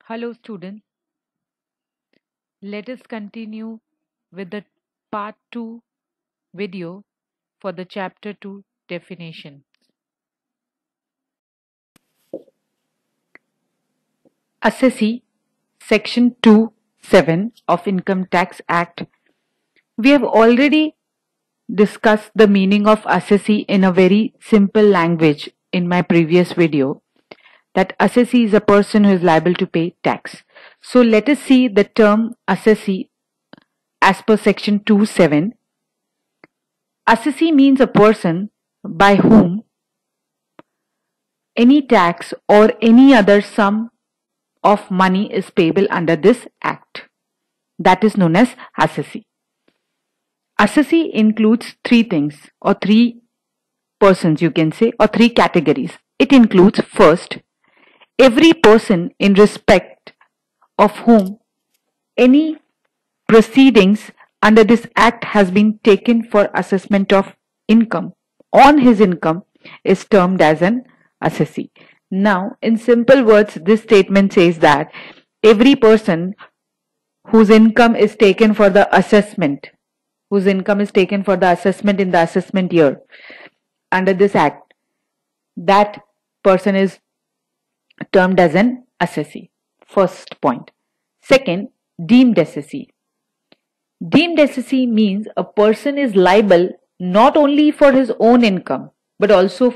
Hello students, let us continue with the part 2 video for the chapter 2 definition. Assessee section 2(7) of Income Tax Act. We have already discussed the meaning of assessee in a very simple language in my previous video, that assessee is a person who is liable to pay tax. So let us see the term assessee as per section 2(7). Assessee means a person by whom any tax or any other sum of money is payable under this act. That is known as assessee. Assessee includes three things, or three persons you can say, or three categories. It includes, first, every person in respect of whom any proceedings under this act has been taken for assessment of income on his income is termed as an assessee. Now, in simple words, this statement says that every person whose income is taken for the assessment, in the assessment year under this act, that person is termed as an assessee. First point. Second, deemed assessee. Deemed assessee means a person is liable not only for his own income but also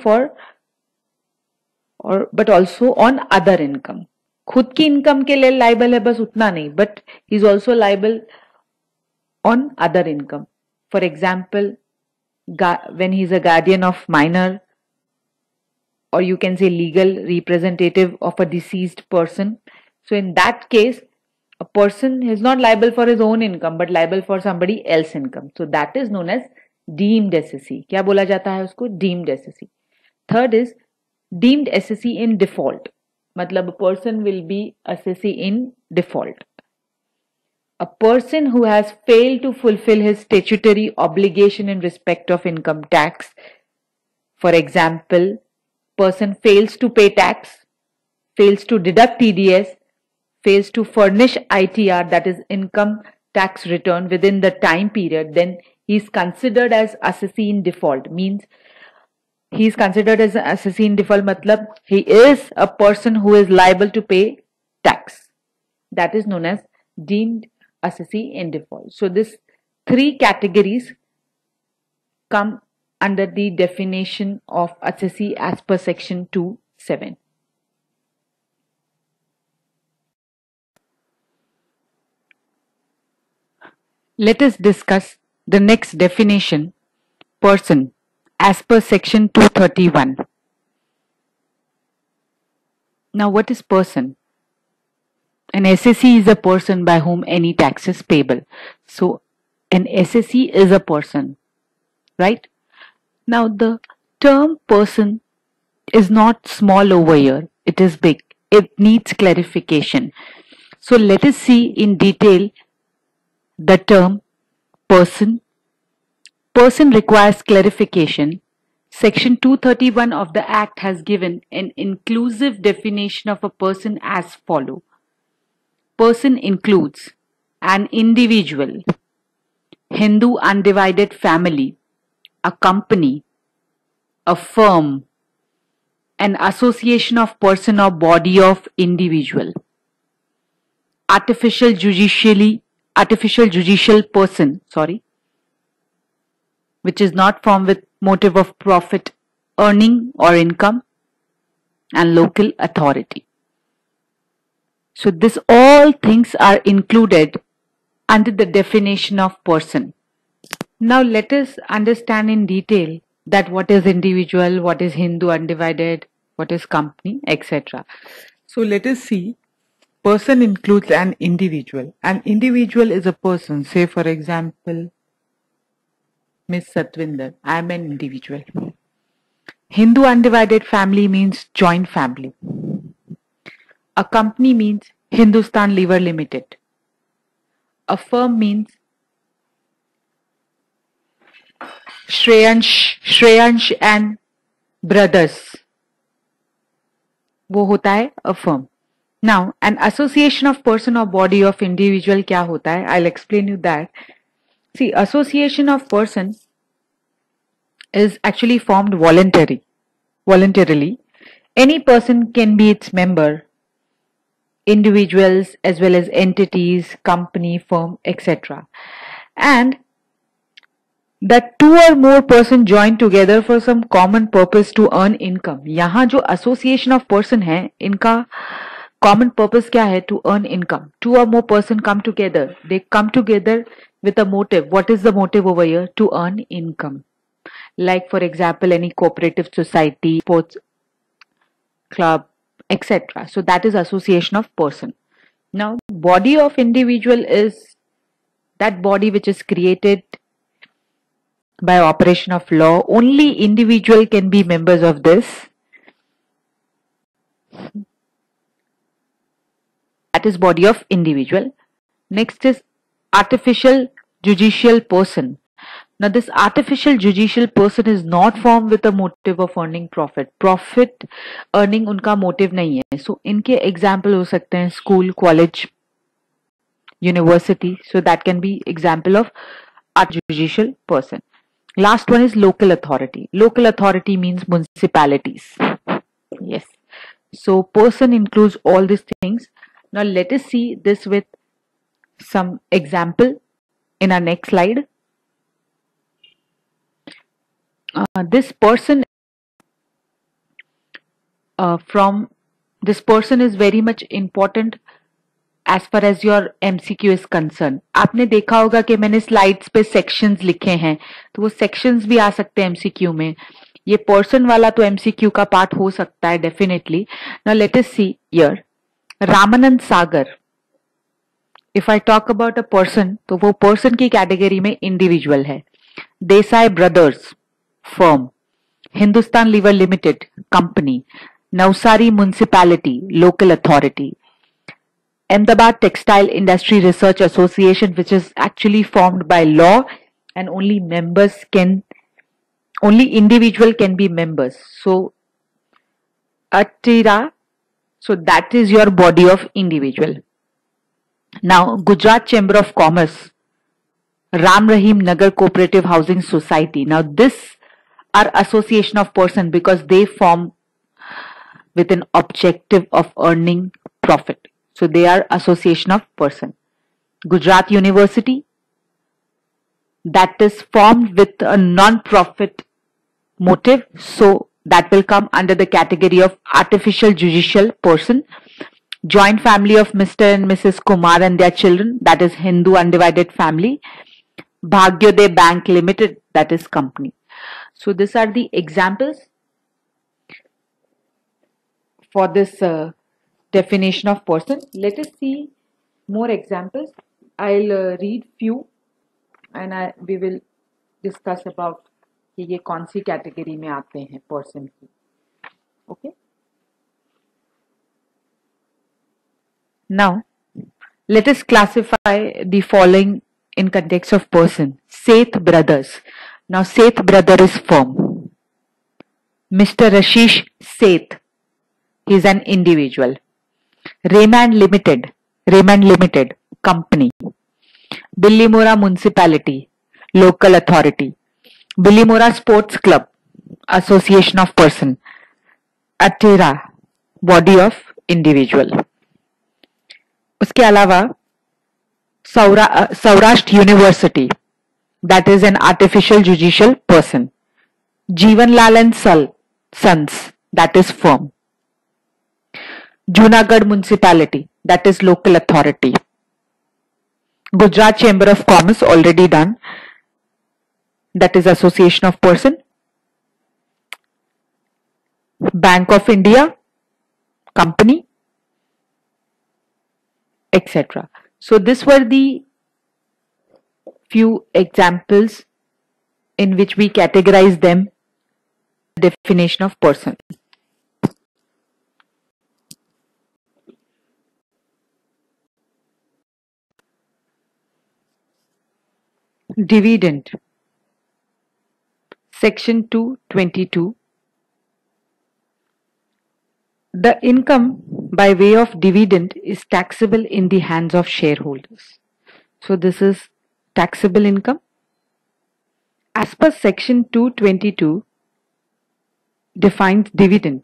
on other income. खुद की income के लिए liable है बस उतना नहीं, but he is also liable on other income. For example, when he is a guardian of minor, or you can say legal representative of a deceased person. So in that case, a person is not liable for his own income but liable for somebody else's income. So that is known as deemed assessee. क्या बोला जाता है उसको? Deemed assessee. Third is deemed assessee in default. मतलब a person will be assessee in default. A person who has failed to fulfill his statutory obligation in respect of income tax. For example, person fails to pay tax, fails to deduct TDS, fails to furnish ITR, that is income tax return, within the time period, then he is considered as assessee in default. Means he is considered as an assessee in default, matlab he is a person who is liable to pay tax. That is known as deemed assessee in default. So these three categories come under the definition of assessee as per section 2(7). Let us discuss the next definition, person, as per section 231. Now, what is person? An assessee is a person by whom any tax is payable. So, an assessee is a person, right? Now, the term person is not small over here. It is big. It needs clarification. So, let us see in detail the term person. Person requires clarification. Section 231 of the Act has given an inclusive definition of a person as follows. Person includes an individual, Hindu undivided family, a company, a firm, an association of person or body of individual, artificial judicial person, which is not formed with motive of profit, earning or income, and local authority. So this all things are included under the definition of person. Now let us understand in detail that what is individual, what is Hindu undivided, what is company, etc. So let us see. Person includes an individual. An individual is a person. Say for example, Miss Satwinder. I am an individual. Hindu undivided family means joint family. A company means Hindustan Lever Limited. A firm means Shreyansh and Brothers. वो होता है a firm. Now, an association of person or body of individual क्या होता है? I'll explain you that. See, association of person is actually formed voluntarily. Any person can be its member, individuals as well as entities, company, firm, etc. And that two or more person join together for some common purpose to earn income. यहाँ जो association of person है, इनका common purpose क्या है? To earn income. Two or more person come together. They come together with a motive. What is the motive over here? To earn income. Like for example, any cooperative society, sports club, etc. So that is association of person. Now, body of individual is that body which is created by operation of law. Only individual can be members of this. That is body of individual. Next is artificial judicial person. Now this artificial judicial person is not formed with a motive of earning profit. Profit earning उनका motive नहीं है. So इनके example हो सकते हैं school, college, university. So that can be example of judicial person. Last one is local authority. Local authority means municipalities. Yes. So person includes all these things. Now let us see this with some example in our next slide. This person is very much important as far as your MCQ is concerned. आपने देखा होगा कि मैंने slides पे sections लिखे हैं, तो वो सेक्शंस भी आ सकते हैं MCQ में. ये पर्सन वाला तो MCQ का पार्ट हो सकता है definitely. Now let us see here. Ramanand Sagar. If I talk about a person, तो वो पर्सन की कैटेगरी में इंडिविजुअल है. Desai brothers firm, Hindustan Lever Limited company, Navsari municipality local authority, Ahmedabad Textile Industry Research Association, which is actually formed by law and only individual can be members. So Attira, so that is your body of individual. Now Gujarat Chamber of Commerce, Ram Rahim Nagar Cooperative Housing Society. Now this are association of person because they form with an objective of earning profit. So they are association of person. Gujarat University, that is formed with a non-profit motive. So that will come under the category of artificial judicial person. Joint family of Mr. and Mrs. Kumar and their children, that is Hindu undivided family. Bhagyodaya Bank Limited, that is company. So these are the examples for this definition of person. Let us see more examples. I'll read few and we will discuss about कि ये कौन सी category में आते हैं person की. Okay. Now let us classify the following in context of person. Seth brothers. Now Seth brother is firm. Mr. Rashish Seth, he is an individual. Raymond Limited company. Billimora municipality local authority. Billimora Sports Club association of person. Attira body of individual. उसके अलावा Saurashtra university, that is an artificial judicial person. Jeevan Lal and Sons, that is firm. Junagadh municipality, that is local authority. Gujarat Chamber of Commerce, already done, that is association of person. Bank of India, company, etc. So these were the few examples in which we categorize them. Definition of person. Dividend. Section 222. The income by way of dividend is taxable in the hands of shareholders. So this is taxable income. As per section 222 defines dividend.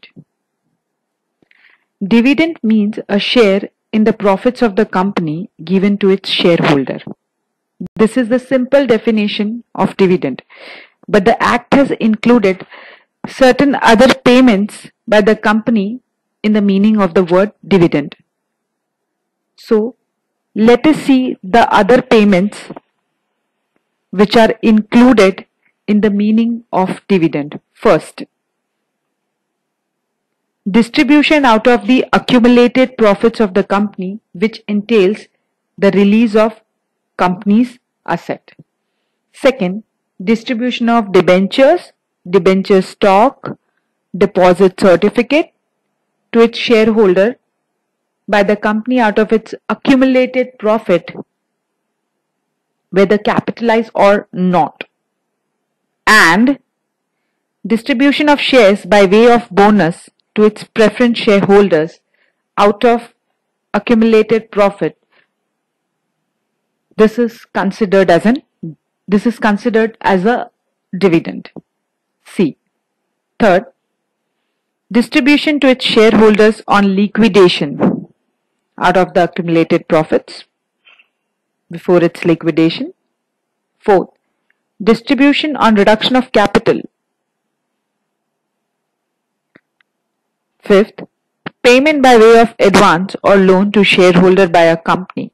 Dividend means a share in the profits of the company given to its shareholder. This is the simple definition of dividend. But the Act has included certain other payments by the company in the meaning of the word dividend. So, let us see the other payments which are included in the meaning of dividend. First, distribution out of the accumulated profits of the company, which entails the release of company's asset. Second, distribution of debentures, debenture stock, deposit certificate to its shareholder by the company out of its accumulated profit, whether capitalized or not. And distribution of shares by way of bonus to its preference shareholders out of accumulated profit. This is considered as a dividend. C. Third, distribution to its shareholders on liquidation out of the accumulated profits before its liquidation. Fourth, distribution on reduction of capital. Fifth, payment by way of advance or loan to shareholder by a company.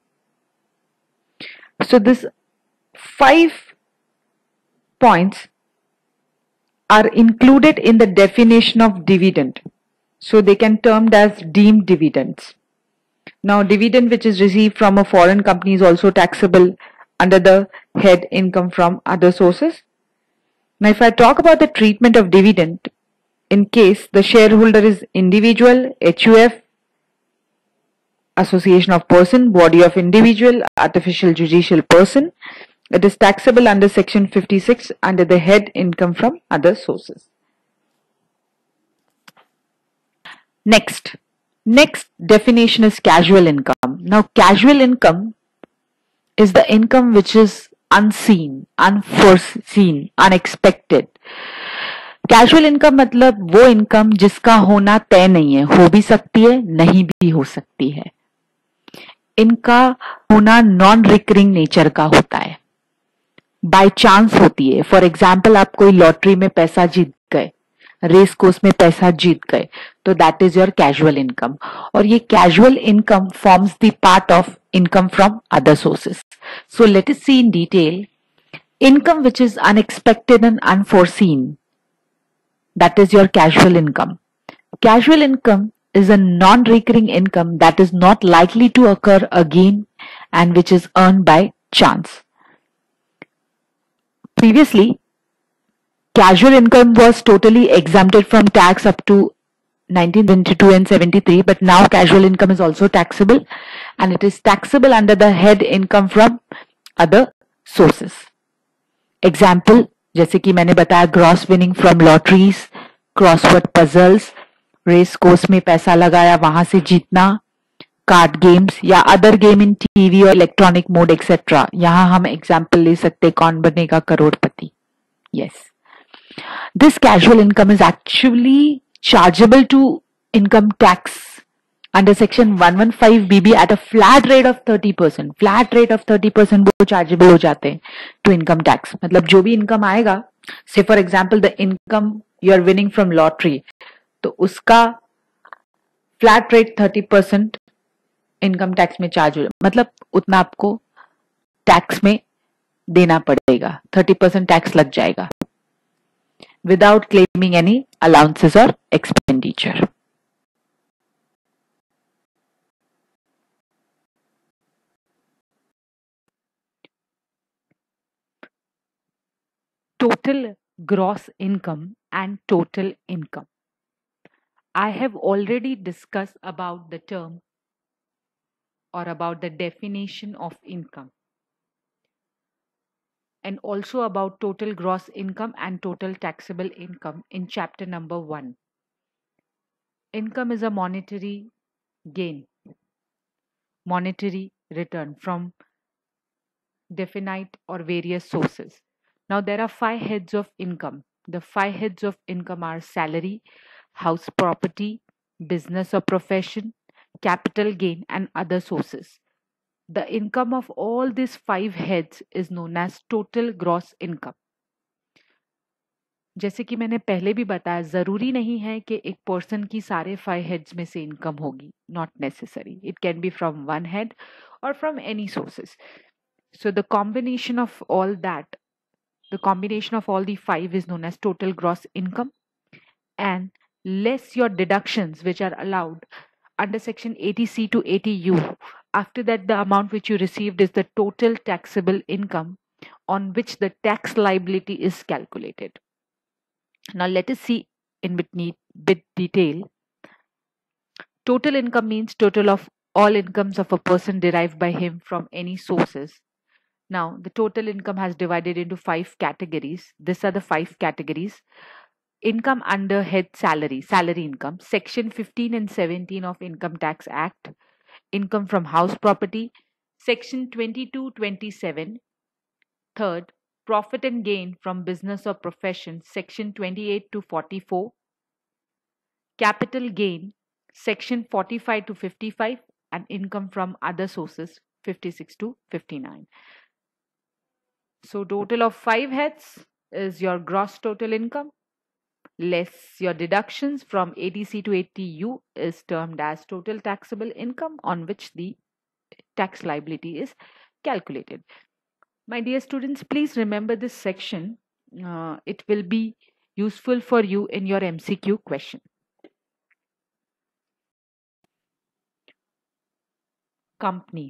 So this 5 points are included in the definition of dividend. So they can be termed as deemed dividends. Now dividend which is received from a foreign company is also taxable under the head income from other sources. Now if I talk about the treatment of dividend, in case the shareholder is individual, HUF, association of person, body of individual, artificial judicial person, it is taxable under section 56 under the head income from other sources. Next definition is casual income. Now casual income is the income which is unseen, unforeseen, unexpected. Casual income मतलब वो income जिसका होना तय नहीं है, हो भी सकती है, नहीं भी हो सकती है. इनका होना नॉन रिकरिंग नेचर का होता है, बाय चांस होती है. फॉर एग्जाम्पल आप कोई लॉटरी में पैसा जीत गए, रेस कोर्स में पैसा जीत गए, तो that is your casual income. और ये casual income forms the part of income from other sources. So let us see in detail income which is unexpected and unforeseen. That is your casual income. Casual income is a non-recurring income that is not likely to occur again and which is earned by chance. Previously, casual income was totally exempted from tax up to 1922 and 73, but now casual income is also taxable and it is taxable under the head income from other sources. Example, जैसे कि मैंने बताया gross winning from lotteries, crossword puzzles, race course में पैसा लगाया वहां से जीतना, कार्ड गेम्स या अदर गेम इन टीवी और इलेक्ट्रॉनिक मोड एक्सेट्रा. यहां हम एग्जाम्पल ले सकते Kaun Banega Crorepati. Yes, this casual income is actually chargeable to income tax under section 115 BB at a flat rate of 30%. Flat rate of 30% वो chargeable हो जाते हैं टू इनकम टैक्स. मतलब जो भी इनकम आएगा, say for example the income you are winning from lottery, तो उसका फ्लैट रेट 30% इनकम टैक्स में चार्ज हो, मतलब उतना आपको टैक्स में देना पड़ेगा, 30% टैक्स लग जाएगा विदाउट क्लेमिंग एनी अलाउंसेस और expenditure. Total gross income and total income. I have already discussed about the term or about the definition of income and also about total gross income and total taxable income in chapter number 1. Income is a monetary gain, monetary return from definite or various sources. Now, there are five heads of income. The five heads of income are salary, house property, business or profession, capital gain, and other sources. The income of all these five heads is known as total gross income. जैसे कि मैंने पहले भी बताया, जरूरी नहीं है कि एक पर्सन की सारे फाइव हेड्स में से इनकम होगी. Not necessary. It can be from one head और from any sources. So the combination of all that, the combination of all the five is known as total gross income, and less your deductions which are allowed under section 80C to 80U. After that, the amount which you received is the total taxable income on which the tax liability is calculated. Now let us see in bit detail. Total income means total of all incomes of a person derived by him from any sources. Now, the total income has divided into five categories. These are the five categories. Income under head salary, salary income, section 15 and 17 of Income Tax Act. Income from house property, section 22-27. Third, profit and gain from business or profession, section 28 to 44. Capital gain, section 45 to 55, and income from other sources, 56 to 59. So total of five heads is your gross total income less your deductions from 80C to 80U is termed as total taxable income on which the tax liability is calculated. My dear students, please remember this section. It will be useful for you in your MCQ question. Company.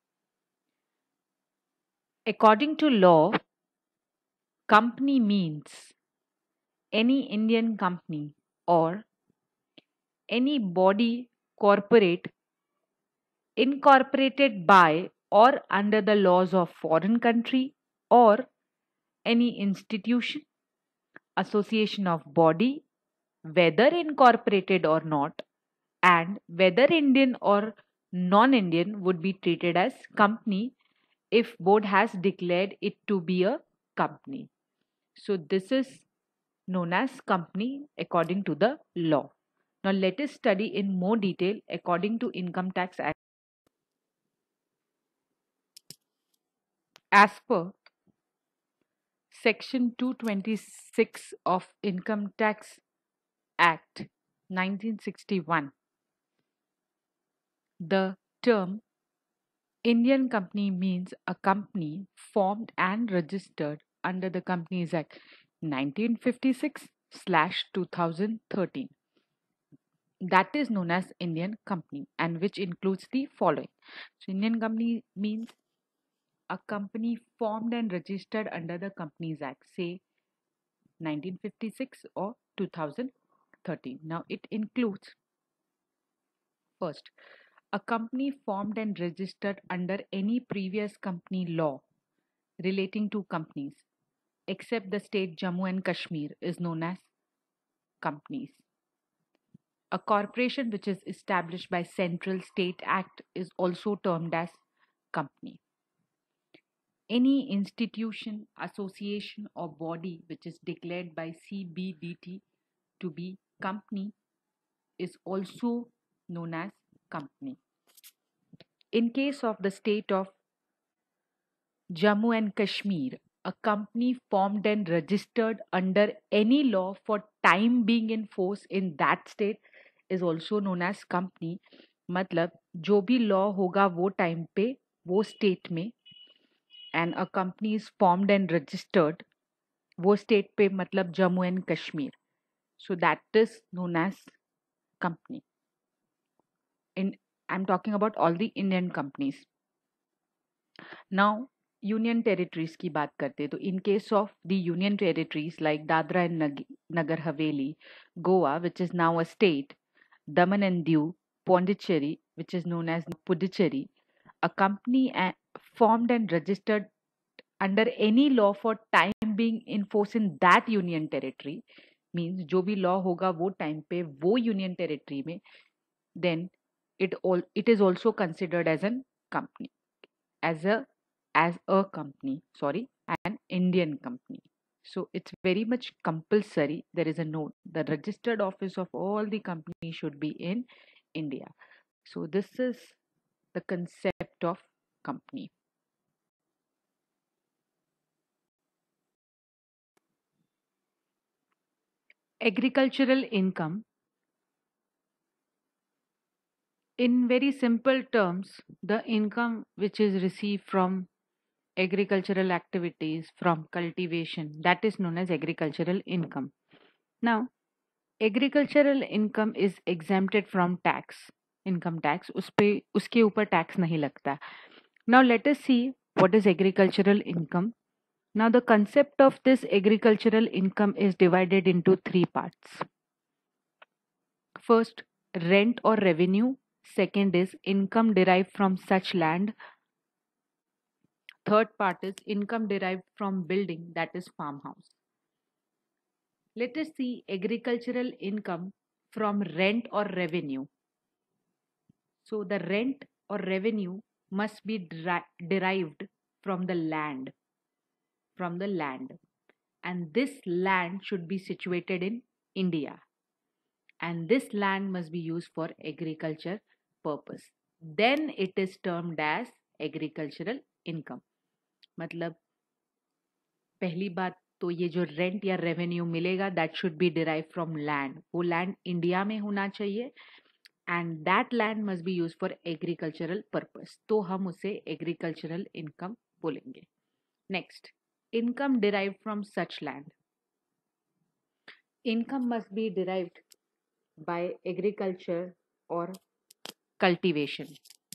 According to law, company means any Indian company or any body corporate incorporated by or under the laws of foreign country or any institution, association of body, whether incorporated or not, and whether Indian or non-Indian would be treated as company if board has declared it to be a company. So this is known as company according to the law. Now let us study in more detail according to Income Tax Act. As per Section 226 of Income Tax Act 1961, the term Indian company means a company formed and registered under the Companies Act 1956/2013. That is known as Indian company and which includes the following. So Indian company means a company formed and registered under the Companies Act, say 1956 or 2013. Now it includes first a company formed and registered under any previous company law relating to companies except the state Jammu and Kashmir is known as companies. A corporation which is established by Central State Act is also termed as company. Any institution, association or body which is declared by CBDT to be company is also known as company. In case of the state of Jammu and Kashmir, a company formed and registered under any law for time being in force in that state is also known as company. मतलब जो भी law होगा वो time पे वो state में and a company is formed and registered वो state पे मतलब Jammu and Kashmir so that is known as company in I am talking about all the Indian companies now union territories की बात करते हैं तो in case of the union territories like Dadra and Nagar Haveli Goa which is now a state Daman and Diu Pondicherry, which is known as Puducherry, a company formed and registered under any law for time being in force in that union territory means जो भी law होगा वो time पे वो union territory में then it is also considered as an company, as a company, sorry, an Indian company. So it's very much compulsory. There is a note. The registered office of all the company should be in India. So this is the concept of company. Agricultural income, in very simple terms, the income which is received from agricultural activities, from cultivation, that is known as agricultural income. Now, agricultural income is exempted from tax, income tax. उस पे उसके ऊपर tax नहीं लगता. Now let us see what is agricultural income. Now the concept of this agricultural income is divided into three parts. First, rent or revenue. Second is income derived from such land. Third part is income derived from building, that is farmhouse. Let us see agricultural income from rent or revenue. So the rent or revenue must be derived from the land, and this land should be situated in India, and this land must be used for agriculture purpose. Then it is termed as agricultural income. मतलब पहली बात तो ये जो rent या revenue मिलेगा that should be derive from land, वो land India में होना चाहिए and that land must be use for agricultural purpose, तो हम उसे एग्रीकल्चरल इनकम बोलेंगे. Next, income derive from such land. Income must be derived by agriculture और cultivation.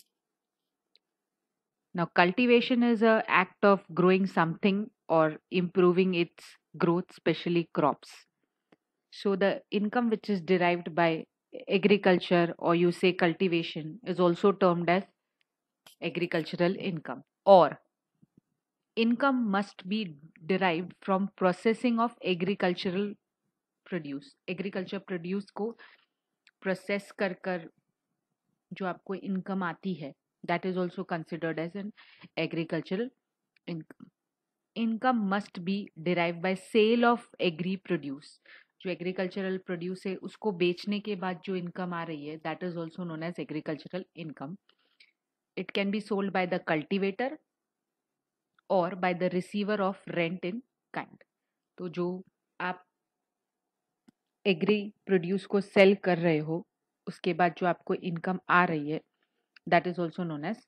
Now, cultivation is an act of growing something or improving its growth, especially crops. So, the income which is derived by agriculture or you say cultivation is also termed as agricultural income. Or, income must be derived from processing of agricultural produce. Agriculture produce को process कर जो आपको income आती है, that is also considered as an agricultural income. Income must be derived by sale of agri produce. जो agricultural produce है उसको बेचने के बाद जो इनकम आ रही है that is also known as agricultural income. It can be sold by the cultivator और by the receiver of rent in kind. तो जो आप एग्री प्रोड्यूस को सेल कर रहे हो उसके बाद जो आपको इनकम आ रही है that is also known as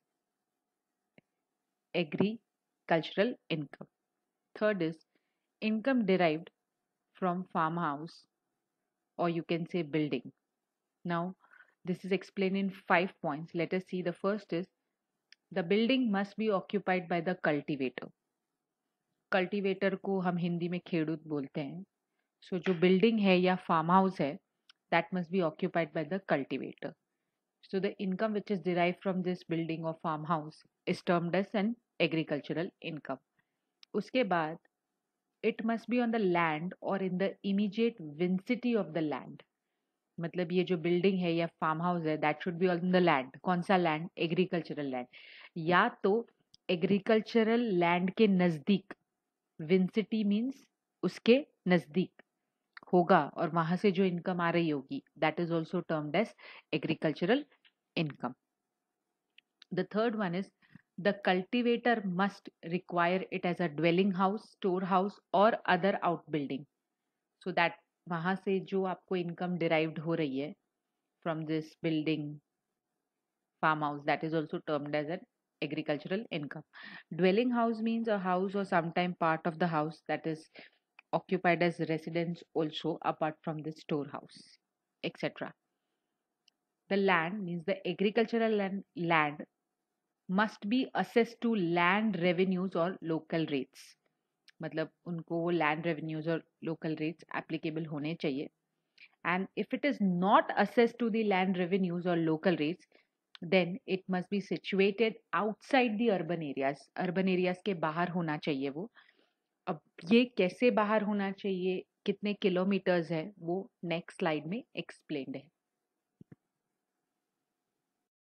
agricultural income. Third is income derived from farmhouse or you can say building. Now, this is explained in 5 points. Let us see. The first is the building must be occupied by the cultivator. Cultivator को हम हिंदी में खेड़ूत बोलते हैं. So जो building है या farmhouse है that must be occupied by the cultivator. So the income which is derived from this building or farmhouse is termed as an agricultural income. उसके बाद it must be on the land or in the immediate vicinity of the land. मतलब ये जो building है या farm house है that should be on the land. कौन सा लैंड? Agricultural land. या तो एग्रीकल्चरल लैंड के नजदीक, विंसिटी मीन्स उसके नजदीक होगा और वहां से जो इनकम आ रही होगी that is also termed as agricultural income. The third one is the cultivator must require it as a dwelling house, storehouse or other outbuilding. So that वहां से जो आपको इनकम derived हो रही है from this building, farmhouse, that is also termed as an agricultural income. Dwelling house means a house or sometime part of the house that is occupied as residence also apart from the storehouse, etc. The land means the agricultural land must be assessed to land revenues or local rates. मतलब उनको वो land revenues और local rates applicable होने चाहिए. And if it is not assessed to the land revenues or local rates, then it must be situated outside the urban areas. Urban areas के बाहर होना चाहिए वो. अब ये कैसे बाहर होना चाहिए, कितने किलोमीटर्स है, वो नेक्स्ट स्लाइड में एक्सप्लेन्ड है.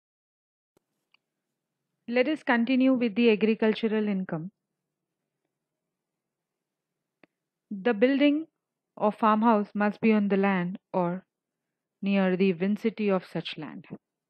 Let us continue with the agricultural income. The building or farmhouse must be on the land or near the vicinity of such land.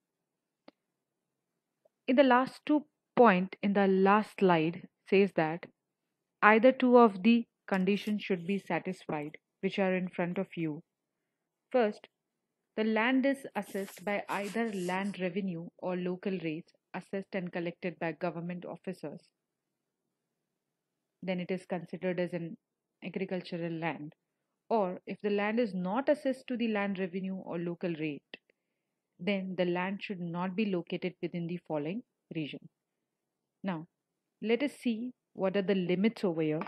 In the last two point in the last slide says that either two of the conditions should be satisfied which are in front of you. First, the land is assessed by either land revenue or local rates assessed and collected by government officers. Then it is considered as an agricultural land. Or if the land is not assessed to the land revenue or local rate, then the land should not be located within the following region. Now, let us see what are the limits over here.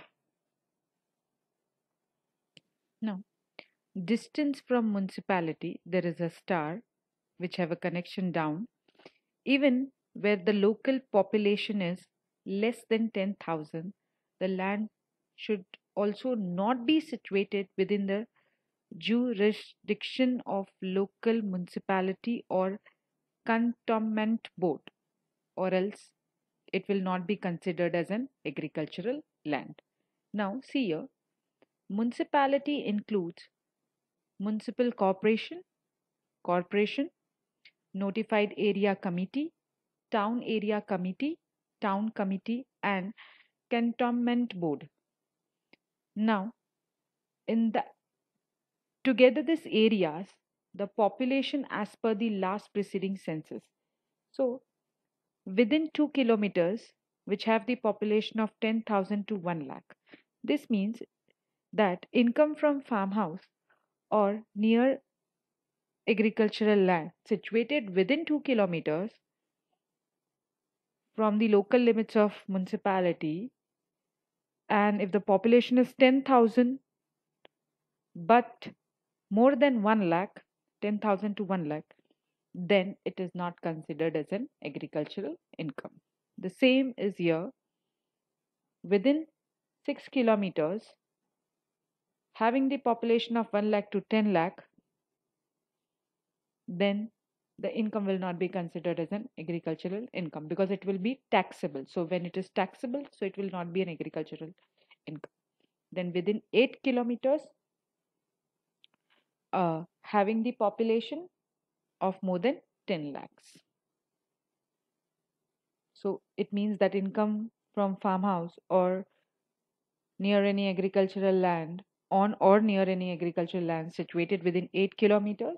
Now, distance from municipality, there is a star which have a connection down. Even where the local population is less than 10,000, the land should also not be situated within the jurisdiction of local municipality or cantonment board, or else it will not be considered as an agricultural land. Now, see here, municipality includes municipal corporation, notified area committee, town committee, and cantonment board. Now, in the together these areas, the population as per the last preceding census. So, within 2 kilometers, which have the population of 10,000 to 1 lakh. This means that income from farmhouse or near agricultural land situated within 2 kilometers from the local limits of municipality, and if the population is 10,000 but more than 1 lakh, 10,000 to 1 lakh, then it is not considered as an agricultural income. The same is here within 6 kilometers having the population of 1 lakh to 10 lakh, then the income will not be considered as an agricultural income because it will be taxable. So when it is taxable, so it will not be an agricultural income. Then within 8 kilometers, having the population of more than 10 lakhs. So it means that income from farmhouse or near any agricultural land on or near any agricultural land situated within 8 kilometers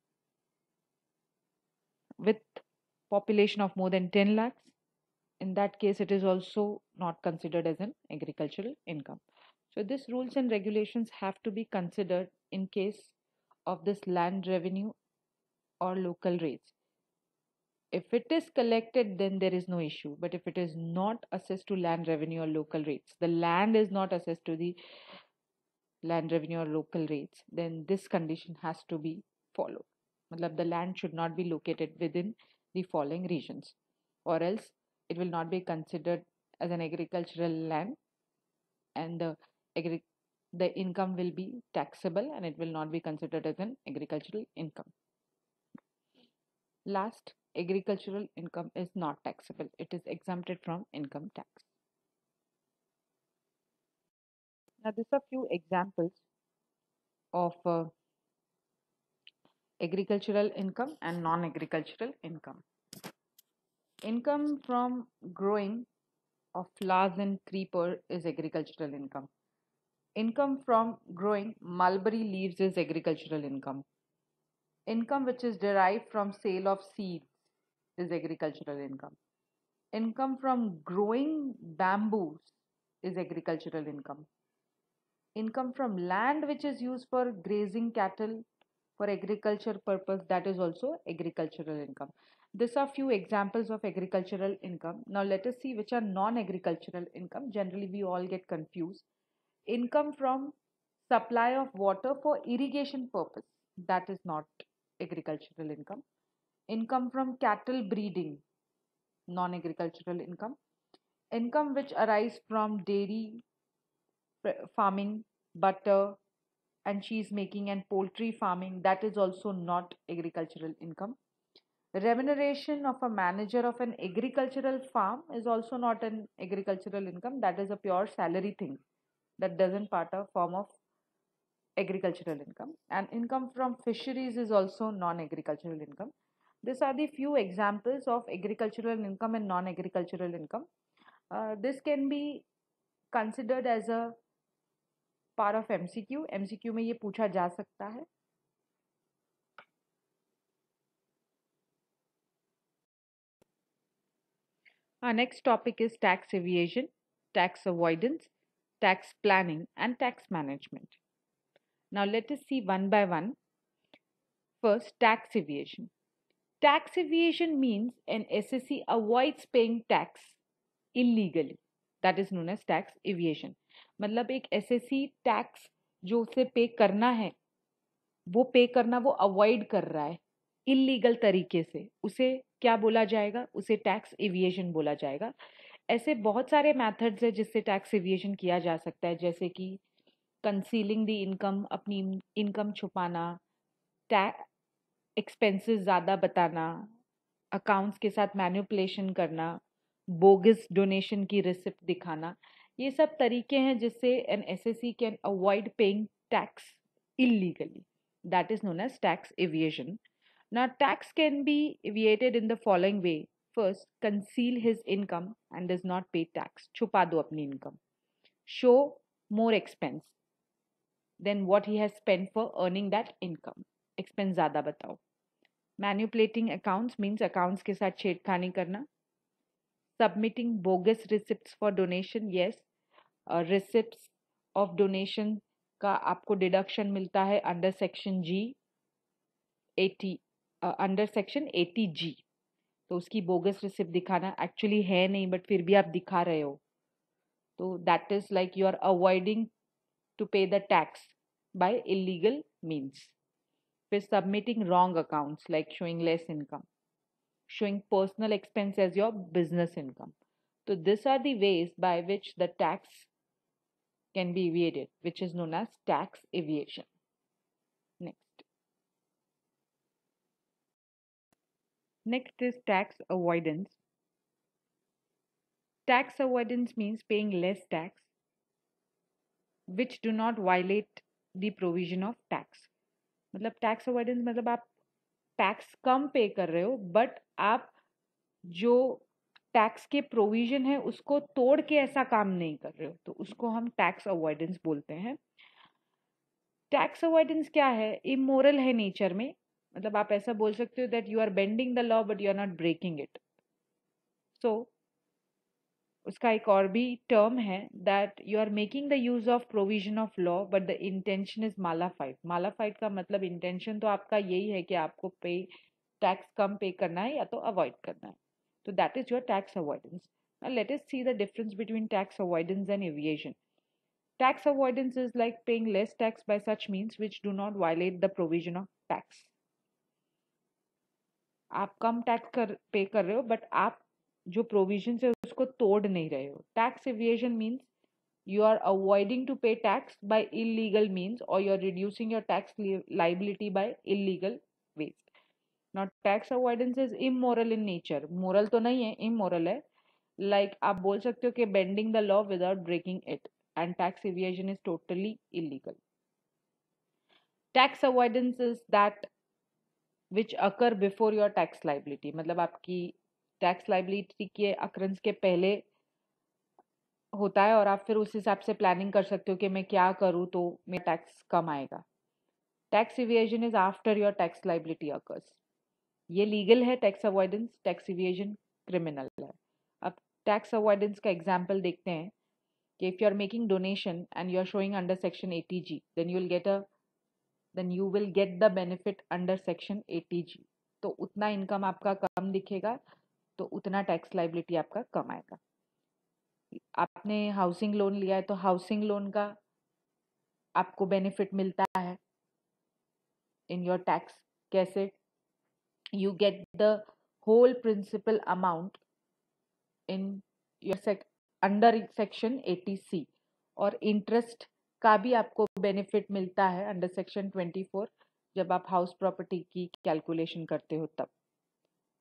with population of more than 10 lakhs, in that case it is also not considered as an agricultural income. So these rules and regulations have to be considered in case of this land revenue or local rates. If it is collected, then there is no issue. But if it is not assessed to land revenue or local rates, the land is not assessed to the land revenue or local rates, then this condition has to be followed. Matlab, the land should not be located within the following regions, or else it will not be considered as an agricultural land, and the income will be taxable and it will not be considered as an agricultural income. Last, agricultural income is not taxable. It is exempted from income tax. Now, these are few examples of agricultural income and non-agricultural income. Income from growing of flowers and creeper is agricultural income. Income from growing mulberry leaves is agricultural income. Income which is derived from sale of seeds is agricultural income. Income from growing bamboos is agricultural income. Income from land which is used for grazing cattle for agriculture purpose, that is also agricultural income. These are few examples of agricultural income. Now let us see which are non-agricultural income. Generally we all get confused. Income from supply of water for irrigation purpose, that is not agricultural income. Income from cattle breeding, non-agricultural income. Income which arise from dairy farming, butter and cheese making and poultry farming, that is also not agricultural income. Remuneration of a manager of an agricultural farm is also not an agricultural income. That is a pure salary thing. That doesn't part a form of agricultural income. And income from fisheries is also non-agricultural income. These are the few examples of agricultural income and non-agricultural income. This can be considered as a part of MCQ. MCQ में ये पूछा जा सकता है. Our next topic is tax evasion, tax avoidance, tax planning, and tax management. Now let us see one by one. First, tax evasion. Tax evasion means an SSC avoids paying tax illegally. That is known as tax evasion. मतलब एक SSC tax जो उसे पे करना है वो पे करना वो अवॉइड कर रहा है इलीगल तरीके से, उसे क्या बोला जाएगा? उसे टैक्स एविएशन बोला जाएगा. ऐसे बहुत सारे मेथड्स है जिससे टैक्स एविएशन किया जा सकता है, जैसे कि कंसीलिंग द इनकम, अपनी इनकम छुपाना, एक्सपेंसेस ज़्यादा बताना, अकाउंट्स के साथ मैनिपुलेशन करना, बोगस डोनेशन की रिसिप्ट दिखाना. ये सब तरीके हैं जिससे an assessee can avoid paying tax illegally. That is known as tax evasion. Now, tax can be evaded in the following way. First, conceal his income and does not pay tax. छुपा दो अपनी income. Show more expense than what he has spent for earning that income. Expense ज़्यादा बताओ. Manipulating accounts means accounts के साथ छेड़खानी करना. Submitting bogus receipts for donation. Yes, receipts of donation का आपको डिडक्शन मिलता है under section G 80, under section 80G. तो उसकी बोगस रिसिप्ट दिखाना एक्चुअली है नहीं बट फिर भी आप दिखा रहे हो, तो that is like you are avoiding to pay the tax by illegal means. फिर submitting wrong accounts like showing less income, showing personal expense as your business income. So these are the ways by which the tax can be evaded, which is known as tax evasion. Next. Next is tax avoidance. Tax avoidance means paying less tax which do not violate the provision of tax. मतलब tax avoidance मतलब आप tax कम पे कर रहे हो but आप जो tax के प्रोविजन है उसको तोड़ के ऐसा काम नहीं कर रहे हो, तो उसको हम टैक्स अवॉइडेंस बोलते हैं. टैक्स अवॉइडेंस क्या है? इमोरल है नेचर में. मतलब आप ऐसा बोल सकते हो that you are bending the law but you are not breaking it. So उसका एक और भी टर्म है that you are making the use of provision of law but the intention is mala fide. Mala fide का मतलब इंटेंशन तो आपका यही है कि आपको पे टैक्स कम पे करना है या तो अवॉइड करना है. So that is your tax avoidance. Now let us see the difference between tax avoidance and evasion. Tax avoidance is like paying less tax by such means which do not violate the provision of tax. आप कम tax पे कर रहे हो but आप जो provision है उसको तोड़ नहीं रहे हो. Tax evasion means you are avoiding to pay tax by illegal means or you are reducing your tax liability by illegal ways. Now tax avoidance is immoral in nature. Moral तो नहीं है, immoral है. Like आप बोल सकते हो कि bending the law without breaking it, and tax evasion is totally illegal. Tax avoidance is that which occur before your tax liability. मतलब आपकी tax liability के occurrence के पहले होता है और आप फिर उस हिसाब से प्लानिंग कर सकते हो कि मैं क्या करूँ तो मेरा टैक्स कम आएगा. Tax evasion is after your tax liability occurs. ये लीगल है tax avoidance, tax evasion criminal है. अब टैक्स अवॉइडेंस का एग्जांपल देखते हैं कि if you are making donation and you are showing under section 80G then you will get the benefit under section 80G. तो उतना इनकम आपका कम दिखेगा तो उतना टैक्स लाइबिलिटी आपका कम आएगा. आपने हाउसिंग लोन लिया है तो हाउसिंग लोन का आपको बेनिफिट मिलता है इन योर टैक्स. कैसे? You get the whole principal amount in your under section 80C और इंटरेस्ट का भी आपको बेनिफिट मिलता है अंडर सेक्शन 24 जब आप हाउस प्रॉपर्टी की कैलकुलेशन करते हो तब.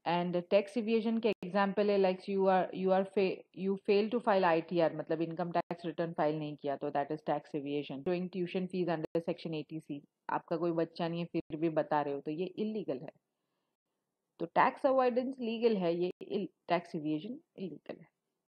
एंड टैक्स इवेजन के एग्जाम्पल है like you fail to file ITR, मतलब इनकम टैक्स रिटर्न फाइल नहीं किया, तो that is tax evasion. Doing tuition fees under section 80C, आपका कोई बच्चा नहीं है फिर भी बता रहे हो, तो ये इलीगल है। तो टैक्स अवॉइडेंस लीगल है, ये टैक्स इवेजन इलीगल है।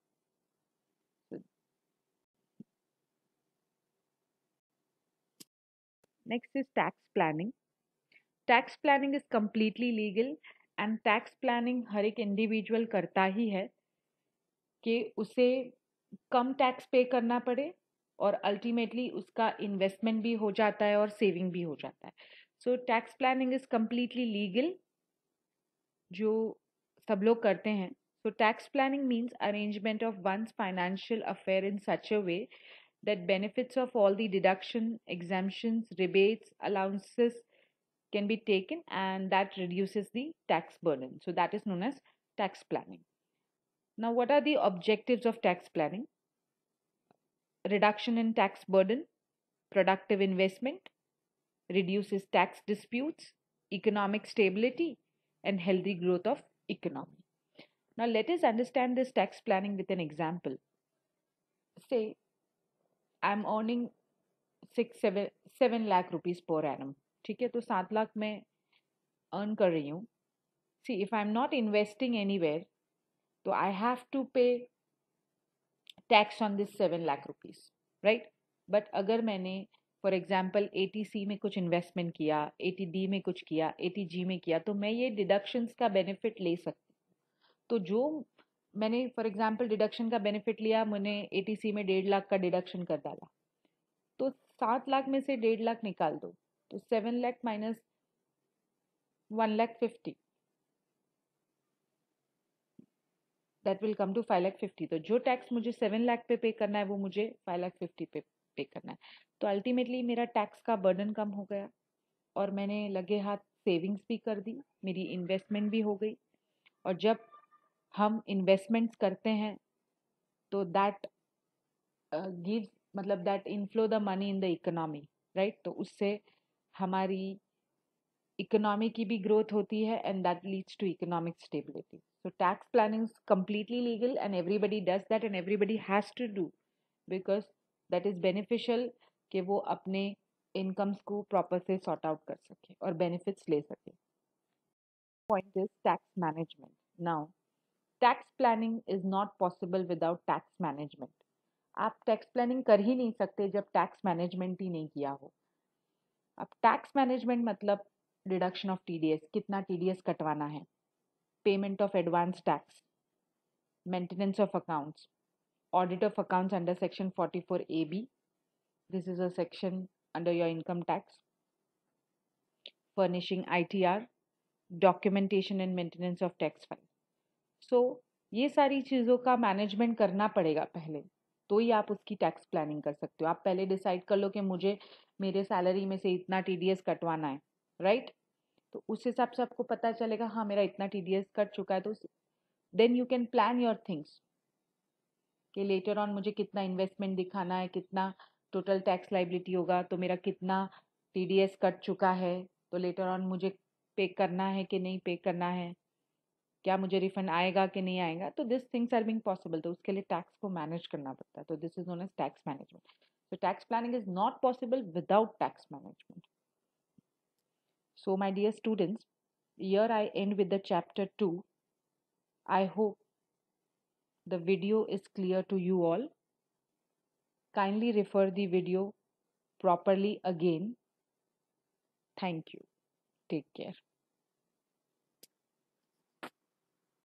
Next is tax planning. Tax planning is completely legal and tax planning हर एक इंडिविजुअल करता ही है कि उसे कम टैक्स पे करना पड़े और अल्टीमेटली उसका इन्वेस्टमेंट भी हो जाता है और सेविंग भी हो जाता है। So tax planning is completely legal, जो सब लोग करते हैं। So tax planning means arrangement of one's financial affair in such a way that benefits of all the deduction, exemptions, rebates, allowances can be taken, and that reduces the tax burden. So that is known as tax planning. Now, what are the objectives of tax planning? Reduction in tax burden, productive investment, reduces tax disputes, economic stability, and healthy growth of economy. Now, let us understand this tax planning with an example. Say, I'm earning 7 lakh rupees per annum. ठीक है, तो 7 लाख मैं earn कर रही हूँ. See if I am not investing anywhere, तो I have to pay tax on this 7 lakh rupees, right. But अगर मैंने फॉर एग्जाम्पल ATC में कुछ इन्वेस्टमेंट किया, ATD में कुछ किया, ATG में किया, तो मैं ये डिडक्शंस का बेनिफिट ले सकती हूँ. तो जो मैंने फॉर एग्जाम्पल डिडक्शन का बेनिफिट लिया, मैंने ATC में 1.5 लाख का डिडक्शन कर डाला, तो 7 लाख में से 1.5 लाख निकाल दो, तो 7 lakh minus 1,50,000, that will come to 5,50,000. तो जो टैक्स मुझे 7 लाख पे करना है वो मुझे 5,50,000 पे करना है. तो अल्टीमेटली मेरा टैक्स का बर्डन कम हो गया और मैंने लगे हाथ सेविंग्स भी कर दी, मेरी इन्वेस्टमेंट भी हो गई. और जब हम इन्वेस्टमेंट्स करते हैं तो दैट गिव्स, मतलब that inflow the money in the economy, right. तो उससे हमारी इकोनॉमी की भी ग्रोथ होती है and that leads to economic stability. So tax planning is completely legal and everybody does that and everybody has to do because that is beneficial कि वो अपने इनकम्स को प्रॉपर से सॉर्ट आउट कर सके और बेनिफिट्स ले सके. Point is tax management. Now tax planning is not possible without tax management. आप टैक्स प्लानिंग कर ही नहीं सकते जब टैक्स मैनेजमेंट ही नहीं किया हो. अब टैक्स मैनेजमेंट मतलब डिडक्शन ऑफ TDS, कितना TDS कटवाना है, payment of advance tax, maintenance of accounts, audit of accounts under section 44AB. This is a section under your income tax. Furnishing ITR, documentation and maintenance of tax file. So ये सारी चीज़ों का management करना पड़ेगा पहले, तो ही आप उसकी टैक्स प्लानिंग कर सकते हो. आप पहले डिसाइड कर लो कि मुझे मेरे सैलरी में से इतना TDS कटवाना है, राइट. तो उस हिसाब से आपको पता चलेगा हाँ मेरा इतना TDS कट चुका है, तो then you can plan your things कि लेटर ऑन मुझे कितना इन्वेस्टमेंट दिखाना है, कितना टोटल टैक्स लाइबिलिटी होगा, तो मेरा कितना TDS कट चुका है, तो लेटर ऑन मुझे पे करना है कि नहीं पे करना है, क्या मुझे रिफंड आएगा कि नहीं आएगा. तो this things are being possible, तो उसके लिए टैक्स को मैनेज करना पड़ता है. तो this is known as tax management. So tax planning is not possible without tax management. So my dear students, here I end with the chapter 2. I hope the video is clear to you all. Kindly refer the video properly again. Thank you. Take care.